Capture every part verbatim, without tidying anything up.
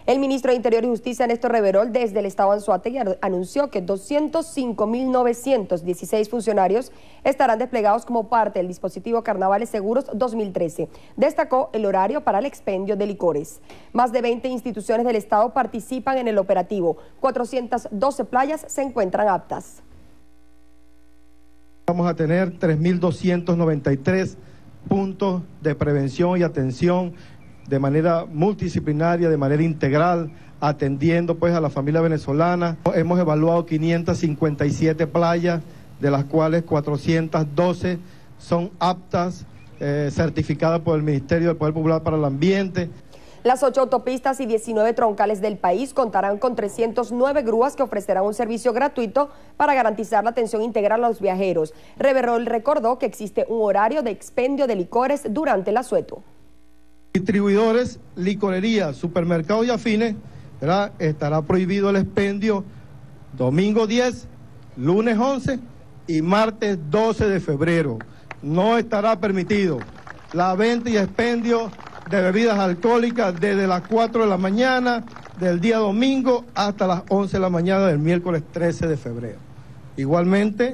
El ministro de Interior y Justicia, Néstor Reverol, desde el estado Anzoátegui anunció que doscientos cinco mil novecientos dieciséis funcionarios estarán desplegados como parte del dispositivo Carnavales Seguros dos mil trece. Destacó el horario para el expendio de licores. Más de veinte instituciones del estado participan en el operativo. cuatrocientas doce playas se encuentran aptas. Vamos a tener tres mil doscientos noventa y tres puntos de prevención y atención de manera multidisciplinaria, de manera integral, atendiendo pues a la familia venezolana. Hemos evaluado quinientas cincuenta y siete playas, de las cuales cuatrocientas doce son aptas, eh, certificadas por el Ministerio del Poder Popular para el Ambiente. Las ocho autopistas y diecinueve troncales del país contarán con trescientas nueve grúas que ofrecerán un servicio gratuito para garantizar la atención integral a los viajeros. Reverol recordó que existe un horario de expendio de licores durante el asueto. Distribuidores, licorerías, supermercados y afines, ¿verdad? Estará prohibido el expendio domingo diez, lunes once y martes doce de febrero. No estará permitido la venta y expendio de bebidas alcohólicas desde las cuatro de la mañana del día domingo hasta las once de la mañana del miércoles trece de febrero. Igualmente,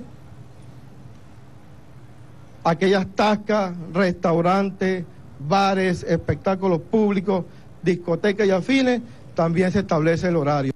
aquellas tascas, restaurantes, bares, espectáculos públicos, discotecas y afines, también se establece el horario.